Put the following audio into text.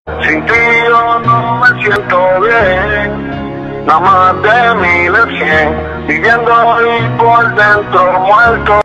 Sin ti yo no me siento bien, nada más de 1100, viviendo ahí por dentro muerto.